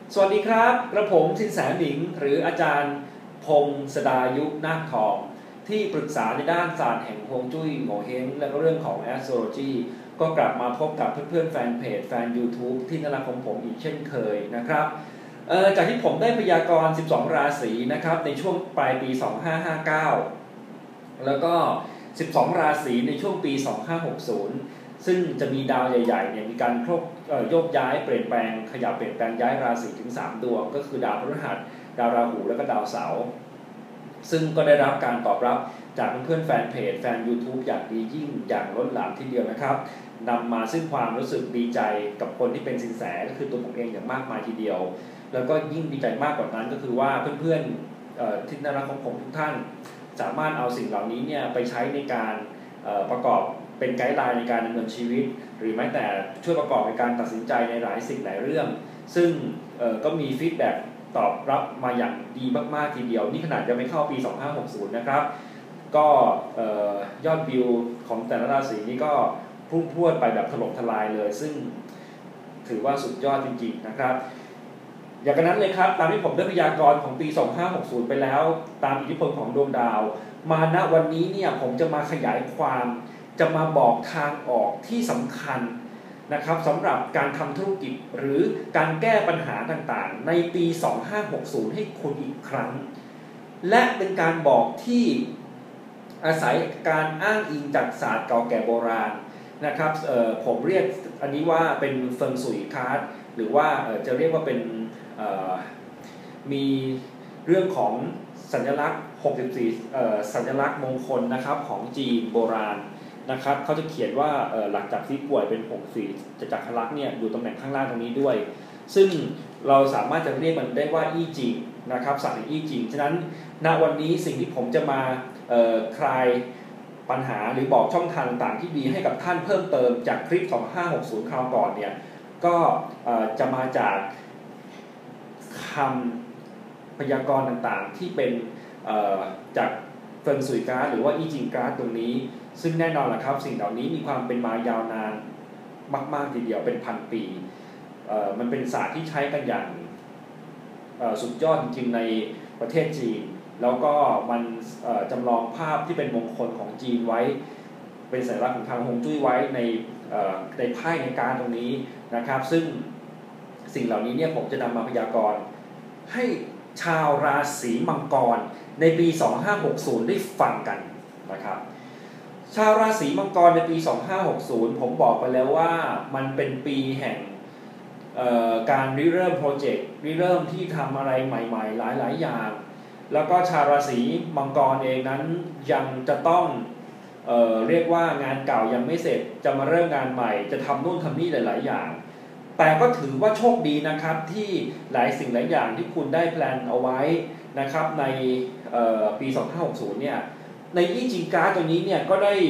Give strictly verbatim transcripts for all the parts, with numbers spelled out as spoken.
สวัสดีครับกระผมสินแสหมิงหรืออาจารย์พงศดายุนาคทองที่ปรึกษาในด้านศาสตร์แห่งฮวงจุ้ยโงเห้งและก็เรื่องของ Astrology ก็กลับมาพบกับเพื่อนๆแฟนเพจแฟน YouTube ที่น่ารักของผมอีกเช่นเคยนะครับเอ่อจากที่ผมได้พยากรณ์สิบสองราศีนะครับในช่วงปลายปีสองพันห้าร้อยห้าสิบเก้าแล้วก็สิบสองราศีในช่วงปีสองพันห้าร้อยหกสิบซึ่งจะมีดาวใหญ่ๆเนี่ยมีการโคกโยกย้ายเปลี่ยนแปลงขยับเปลี่ยนแปลงย้ายราศีถึงสามดวงก็คือดาวพฤหัสดาวราหูและก็ดาวเสาร์ซึ่งก็ได้รับการตอบรับจากเพื่อนๆแฟนเพจแฟน YouTube อย่างดียิ่งอย่างล้นหลามทีเดียวนะครับนำมาซึ่งความรู้สึกดีใจกับคนที่เป็นสินแสก็คือตัวผมเองอย่างมากมายทีเดียวแล้วก็ยิ่งดีใจมากกว่านั้นก็คือว่าเพื่อนๆที่น่ารักของผมทุกท่านสามารถเอาสิ่งเหล่านี้เนี่ยไปใช้ในการประกอบเป็นไกด์ไลน์ในการดำเนินชีวิตหรือแม้แต่ช่วยประกอบในการตัดสินใจในหลายสิ่งหลายเรื่องซึ่งก็มีฟีดแบ็กตอบรับมาอย่างดีมากๆทีเดียวนี่ขนาดยังไม่เข้าปีสองพันห้าร้อยหกสิบนะครับก็ยอดวิวของแต่ละราศีนี้ก็พุ่งพรวดไปแบบถล่มทลายเลยซึ่งถือว่าสุดยอดจริงๆนะครับอย่างนั้นเลยครับตามที่ผมได้พยากรณ์ของปีสองพันห้าร้อยหกสิบไปแล้วตามอิทธิพลของดวงดาวมาณวันนี้เนี่ยผมจะมาขยายความจะมาบอกทางออกที่สำคัญนะครับสำหรับการทำธุรกิจหรือการแก้ปัญหาต่างๆในปีสองพันห้าร้อยหกสิบให้คุณอีกครั้งและเป็นการบอกที่อาศัยการอ้างอิงจากศาสตร์เก่าแก่โบราณนะครับผมเรียกอันนี้ว่าเป็นเฟิงซุยคาร์ดหรือว่าจะเรียกว่าเป็นมีเรื่องของสัญลักษณ์หกสิบสี่สัญลักษณ์มงคลนะครับของจีนโบราณนะครับเขาจะเขียนว่าหลังจากที่ป่วยเป็นหกสิบสี่จะจักรลักษณ์เนี่ยอยู่ตำแหน่งข้างล่างตรงนี้ด้วยซึ่งเราสามารถจะเรียกมันได้ว่าอี้จิงนะครับศาสตร์อี้จิงฉะนั้นณวันนี้สิ่งที่ผมจะมาคลายปัญหาหรือบอกช่องทางต่างๆที่ดีให้กับท่านเพิ่มเติมจากคลิปสองพันห้าร้อยหกสิบคราวก่อนเนี่ยก็จะมาจากคำพยากรณ์ต่างๆที่เป็นจากเฟิงซุยการ์ดหรือว่าอี้จิงการ์ดตรงนี้ซึ่งแน่นอนแหละครับสิ่งเหล่านี้มีความเป็นมายาวนานมากๆทีเดียวเป็นพันปีมันเป็นศาสตร์ที่ใช้กันอย่างสุดยอดจริงๆในประเทศจีนแล้วก็มันจำลองภาพที่เป็นมงคลของจีนไว้เป็นสัญลักษณ์ของทางฮวงจุ้ยไว้ในในไพ่ในการตรงนี้นะครับซึ่งสิ่งเหล่านี้เนี่ยผมจะนำมาพยากรณ์ให้ชาวราศีมังกรในปีสองพันห้าร้อยหกสิบได้ฟังกันนะครับชาวราศีมังกรในปีสองพันห้าร้อยหกสิบผมบอกไปแล้วว่ามันเป็นปีแห่งการริเริ่มโปรเจกต์ริเริ่มที่ทำอะไรใหม่ๆหลายๆอย่างแล้วก็ชาวราศีมังกรเองนั้นยังจะต้องเอ่อเรียกว่างานเก่ายังไม่เสร็จจะมาเริ่มงานใหม่จะทำนู่นทำนี่หลายๆอย่างแต่ก็ถือว่าโชคดีนะครับที่หลายสิ่งหลายอย่างที่คุณได้แพลนเอาไว้นะครับในปีสองพันห้าร้อยหกสิบเนี่ยในอี้จิงการ์ดตัวนี้เนี่ยก็ได้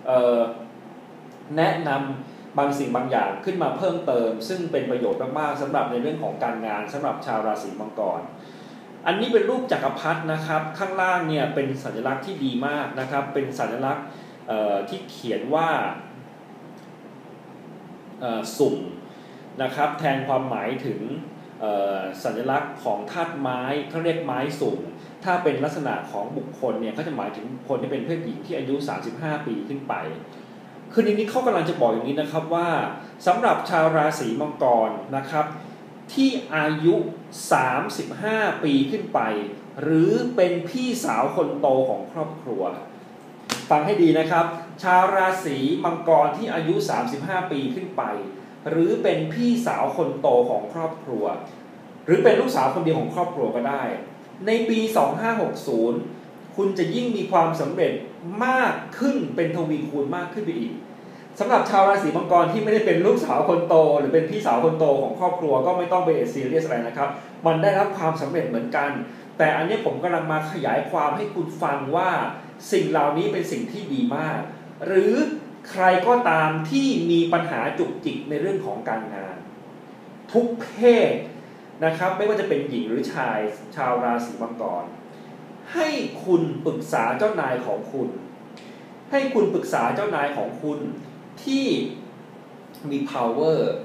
แนะนำบางสิ่งบางอย่างขึ้นมาเพิ่มเติมซึ่งเป็นประโยชน์มากๆสำหรับในเรื่องของการงานสำหรับชาวราศีมังกรอันนี้เป็นรูปจักรพรรดินะครับข้างล่างเนี่ยเป็นสัญลักษณ์ที่ดีมากนะครับเป็นสัญลักษณ์ที่เขียนว่าสุ่มนะครับแทนความหมายถึงสัญลักษณ์ของธาตุไม้เขาเรียกไม้สุ่มถ้าเป็นลักษณะของบุคคลเนี่ยเขาจะหมายถึงคนที่เป็นเพศหญิงที่อายุสามสิบห้าปีขึ้นไปคือในนี้เขากำลังจะบอกอย่างนี้นะครับว่าสำหรับชาวราศีมังกรนะครับที่อายุสามสิบห้าปีขึ้นไปหรือเป็นพี่สาวคนโตของครอบครัวฟังให้ดีนะครับชาวราศีมังกรที่อายุสามสิบห้าปีขึ้นไปหรือเป็นพี่สาวคนโตของครอบครัวหรือเป็นลูกสาวคนเดียวของครอบครัวก็ได้ในปีสองพันห้าร้อยหกสิบคุณจะยิ่งมีความสำเร็จมากขึ้นเป็นทวีคูณมากขึ้นไปอีกสำหรับชาวราศีมังกรที่ไม่ได้เป็นลูกสาวคนโตหรือเป็นพี่สาวคนโตของครอบครัวก็ไม่ต้องไปซีเรียสอะไรนะครับมันได้รับความสำเร็จเหมือนกันแต่อันนี้ผมกำลังมาขยายความให้คุณฟังว่าสิ่งเหล่านี้เป็นสิ่งที่ดีมากหรือใครก็ตามที่มีปัญหาจุกจิกในเรื่องของการงานทุกเพศนะครับไม่ว่าจะเป็นหญิงหรือชายชาวราศีมังกรให้คุณปรึกษาเจ้านายของคุณให้คุณปรึกษาเจ้านายของคุณที่มี power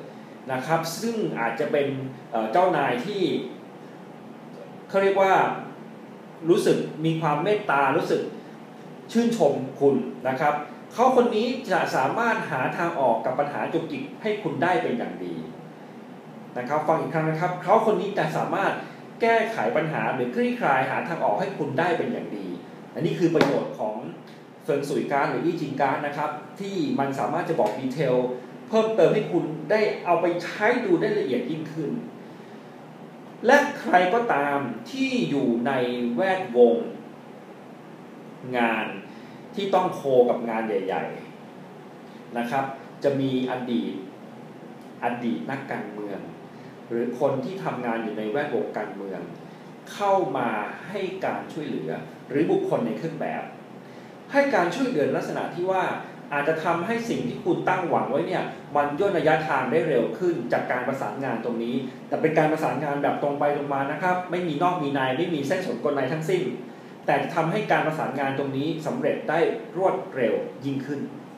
นะครับซึ่งอาจจะเป็นเจ้านายที่เขาเรียกว่ารู้สึกมีความเมตตารู้สึกชื่นชมคุณนะครับเขาคนนี้จะสามารถหาทางออกกับปัญหาจุกจิกให้คุณได้เป็นอย่างดีนะครับฟังอีกครั้งนะครับเขาคนนี้จะสามารถแก้ไขปัญหาหรือคลี่คลายหาทางออกให้คุณได้เป็นอย่างดีอันนี้คือประโยชน์ของเฟิงสุยการ์ดหรืออี้จิงการ์ดนะครับที่มันสามารถจะบอกดีเทลเพิ่มเติมให้คุณได้เอาไปใช้ดูได้ละเอียดยิ่งขึ้นและใครก็ตามที่อยู่ในแวดวงงานที่ต้องโคกับงานใหญ่ๆนะครับจะมีอดีตอดีตนักการเมืองหรือคนที่ทำงานอยู่ในแวดวงการเมืองเข้ามาให้การช่วยเหลือหรือบุคคลในเครื่องแบบให้การช่วยเหลือลักษณะที่ว่าอาจจะทำให้สิ่งที่คุณตั้งหวังไว้เนี่ยมันย่นระยะทางได้เร็วขึ้นจากการประสานงานตรงนี้แต่เป็นการประสานงานแบบตรงไปตรงมานะครับไม่มีนอกมีในไม่มีเส้นสนกลในทั้งสิ้นแต่จะทำให้การประสานงานตรงนี้สำเร็จได้รวดเร็วยิ่งขึ้น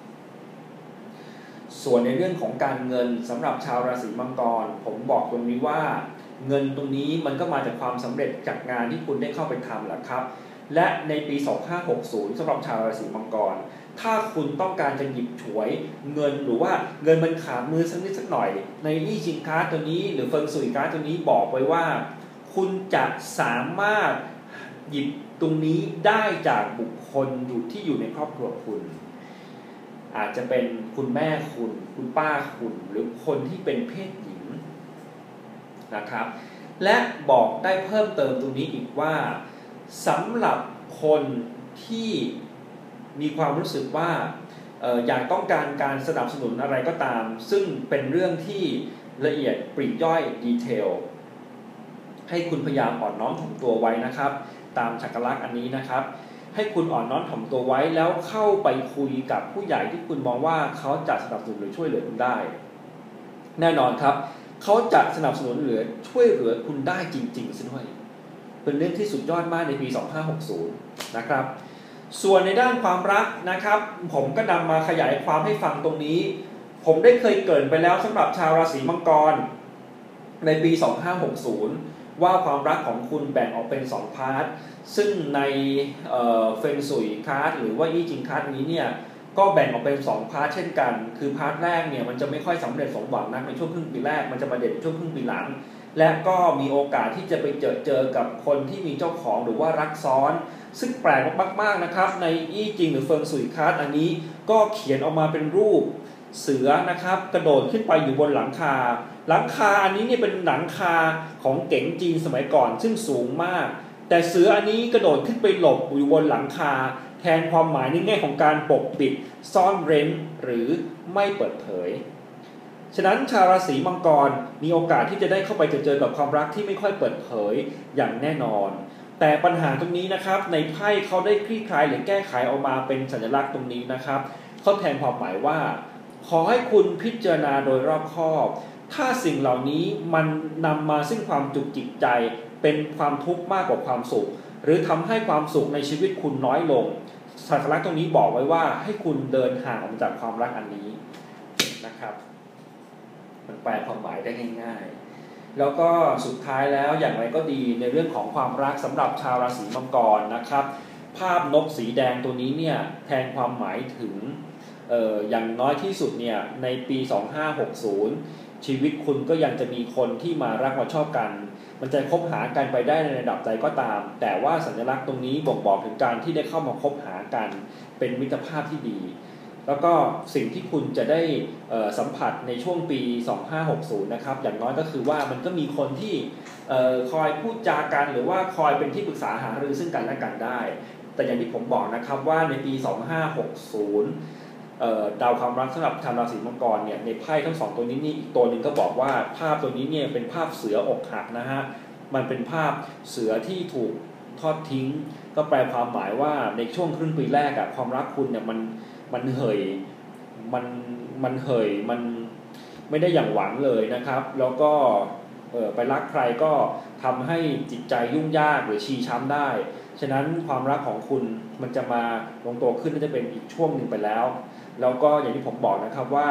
ส่วนในเรื่องของการเงินสำหรับชาวราศีมังกรผมบอกตรงนี้ว่าเงินตรงนี้มันก็มาจากความสำเร็จจากงานที่คุณได้เข้าไปทำแหละครับและในปีสองพันห้าร้อยหกสิบสำหรับชาวราศีมังกรถ้าคุณต้องการจะหยิบฉวยเงินหรือว่าเงินมันขาดมือสักนิดสักหน่อยในอี้จิงการ์ดตัวนี้หรือเฟิงสุยการ์ดตัวนี้บอกไว้ว่าคุณจะสามารถหยิบตรงนี้ได้จากบุคคลอยู่ที่อยู่ในครอบครัวคุณอาจจะเป็นคุณแม่คุณคุณป้าคุณหรือคนที่เป็นเพศหญิงนะครับและบอกได้เพิ่มเติมตรงนี้อีกว่าสำหรับคนที่มีความรู้สึกว่าเอ่ออยากต้องการการสนับสนุนอะไรก็ตามซึ่งเป็นเรื่องที่ละเอียดปลีกย่อยดีเทลให้คุณพยายามอ่อนน้อมถ่อมตัวไว้นะครับตามฉักรลักษณ์อันนี้นะครับให้คุณอ่อนน้อมถ่อมตัวไว้แล้วเข้าไปคุยกับผู้ใหญ่ที่คุณมองว่าเขาจะสนับสนุนหรือช่วยเหลือคุณได้แน่นอนครับเขาจะสนับสนุนเหลือช่วยเหลือคุณได้จริงๆซะด้วยเป็นเรื่องที่สุดยอดมากในปีสองพันห้าร้อยหกสิบนะครับส่วนในด้านความรักนะครับผมก็นำมาขยายความให้ฟังตรงนี้ผมได้เคยเกริ่นไปแล้วสำหรับชาวราศีมังกรในปีสองพันห้าร้อยหกสิบว่าความรักของคุณแบ่งออกเป็นสองพาร์ทซึ่งในเอ่อเฟงสุยการ์ดหรือว่าอี้จิงการ์ดนี้เนี่ยก็แบ่งออกเป็นสองพาร์ทเช่นกันคือพาร์ทแรกเนี่ยมันจะไม่ค่อยสำเร็จสมหวังนักในช่วงครึ่งปีแรกมันจะมาเด่นช่วงครึ่งปีหลังและก็มีโอกาสที่จะไปเจอเจอกับคนที่มีเจ้าของหรือว่ารักซ้อนซึ่งแปลกมากๆนะครับในอี้จิงหรือเฟิงสุยการ์ดอันนี้ก็เขียนออกมาเป็นรูปเสือนะครับกระโดดขึ้นไปอยู่บนหลังคาหลังคาอันนี้เนี่ยเป็นหลังคาของเก๋งจีนสมัยก่อนซึ่งสูงมากแต่เสืออันนี้กระโดดขึ้นไปหลบอยู่บนหลังคาแทนความหมายในแง่ของการปกปิดซ่อนเร้นหรือไม่เปิดเผยฉะนั้นชาวราศีมังกรมีโอกาสที่จะได้เข้าไปเจอเจอกับความรักที่ไม่ค่อยเปิดเผยอย่างแน่นอนแต่ปัญหาตรงนี้นะครับในไพ่เขาได้คลี่คลายหรือแก้ไขออกมาเป็นสัญลักษณ์ตรงนี้นะครับเขาแทนความหมายว่าขอให้คุณพิจารณาโดยรอบคอบถ้าสิ่งเหล่านี้มันนำมาซึ่งความจุกจิกใจเป็นความทุกข์มากกว่าความสุขหรือทำให้ความสุขในชีวิตคุณน้อยลงสัญลักษณ์ตรงนี้บอกไว้ว่าให้คุณเดินห่างออกจากความรักอันนี้นะครับมันแปลความหมายได้ง่ายๆแล้วก็สุดท้ายแล้วอย่างไรก็ดีในเรื่องของความรักสำหรับชาวราศีมังกรนะครับภาพนกสีแดงตัวนี้เนี่ยแทนความหมายถึงเอ่ออย่างน้อยที่สุดเนี่ยในปีสองพันห้าร้อยหกสิบชีวิตคุณก็ยังจะมีคนที่มารักมาชอบกันมันจะคบหากันไปได้ในระดับใดก็ตามแต่ว่าสัญลักษณ์ตรงนี้บ่งบอกถึงการที่ได้เข้ามาคบหากันเป็นมิตรภาพที่ดีแล้วก็สิ่งที่คุณจะได้สัมผัสในช่วงปีสองพันห้าร้อยหกสิบนะครับอย่างน้อยก็คือว่ามันก็มีคนที่คอยพูดจากันหรือว่าคอยเป็นที่ปรึกษาหารือซึ่งกันและกันได้แต่อย่างที่ผมบอกนะครับว่าในปีสองพันห้าร้อยหกสิบดาวความรักสำหรับชาวราศีมังกรเนี่ยในไพ่ทั้งสองตัวนี้นี่อีกตัวหนึ่งก็บอกว่าภาพตัวนี้เนี่ยเป็นภาพเสืออกหักนะฮะมันเป็นภาพเสือที่ถูกทอดทิ้งก็แปลความหมายว่าในช่วงครึ่งปีแรกอะความรักคุณเนี่ยมันมันเหยมันมันเหยมันไม่ได้อย่างหวังเลยนะครับแล้วก็เออไปรักใครก็ทำให้จิตใจยุ่งยากหรือชีช้ำได้ฉะนั้นความรักของคุณมันจะมาลงตัวขึ้นน่าจะเป็นอีกช่วงหนึ่งไปแล้วแล้วก็อย่างที่ผมบอกนะครับว่า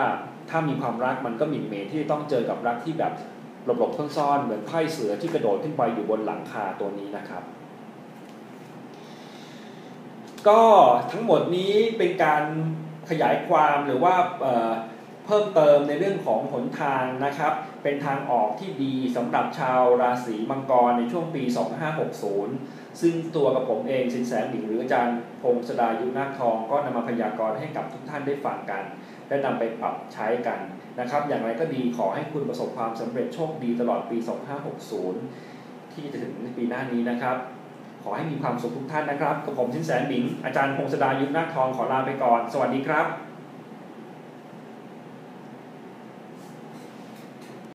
ถ้ามีความรักมันก็หมิ่นเหม่ที่ต้องเจอกับรักที่แบบหลบๆซ่อนๆเหมือนไพ่เสือที่กระโดดขึ้นไปอยู่บนหลังคาตัวนี้นะครับก็ทั้งหมดนี้เป็นการขยายความหรือว่าเอ่อเพิ่มเติมในเรื่องของหนทางนะครับเป็นทางออกที่ดีสำหรับชาวราศีมังกรในช่วงปีสองพันห้าร้อยหกสิบซึ่งตัวกับผมเองสินแสหมิงหรืออาจารย์พงศดายุนาคทองก็นำมาพยากรณ์ให้กับทุกท่านได้ฟังกันและนำไปปรับใช้กันนะครับอย่างไรก็ดีขอให้คุณประสบความสำเร็จโชคดีตลอดปีสองพันห้าร้อยหกสิบที่จะถึงปีหน้านี้นะครับขอให้มีความสุขทุกท่านนะครับกับผมสินแสหมิงอาจารย์พงศดายุนาคทองขอลาไปก่อนสวัสดีครับ